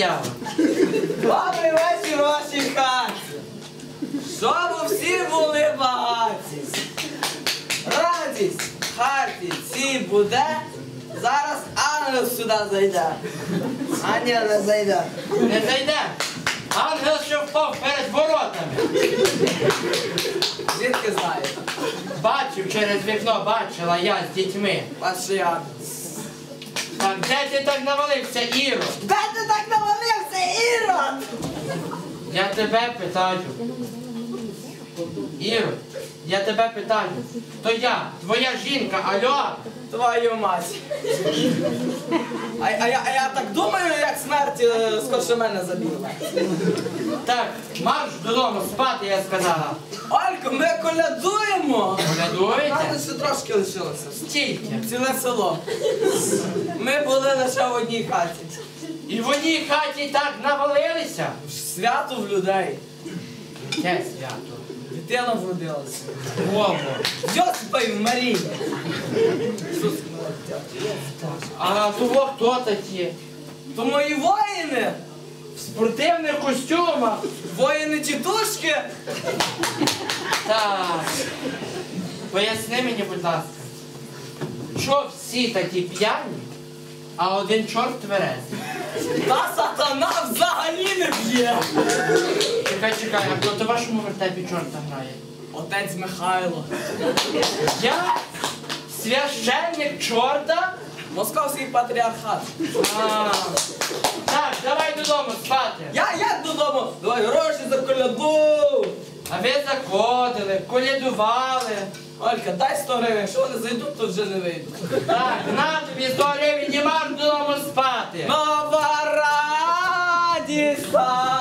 заява. Добрий вечір вашій хаті. Щоб всі були багаті. Радість в хаті цій буде. Зараз ангел сюди зайде. А ні, не зайде. Не зайде. Ангел ще впав перед воротами. Звідки знаєте? Бачив через вікно, бачила я з дітьми. Ваші ангел. Так, де ти так навалився, Іро? Де ти так навалився, Ірод? Я тебе питаю. Іро, я тебе питаю. То я, твоя жінка, алло? Твою мать. А я так думаю, як смерть скорше мене забила. Так, марш додому спати, я сказала. Олько, ми колядуємо. Колядуєте? Нас ще трошки лишилося. Стільки. Ціле село. Ми були лише в одній хаті. І в одній хаті так навалилися. Свято в людей. Яке свято? Дитина вродилася. Богу. Йосипа і Марія. А того хто такі? То мої воїни. В спортивних костюмах. Воїни-тітушки. Так. Поясни мені, будь ласка, що всі такі п'яні, а один чорт тверезий? Та сатана взагалі не б'є. Чекай, а хто то в вашому вертепі чорта грає? Отець Михайло. Я? Священник чорта? Московський патріархат. А, так, давай додому спати. Я як додому? Давай гроші за коляду. А ви заходили, колядували. Олька, дай 100 гривень, що вони зайдуть, то вже не вийдуть. Так, на тобі 100 гривень і марш додому спати. Нова радість.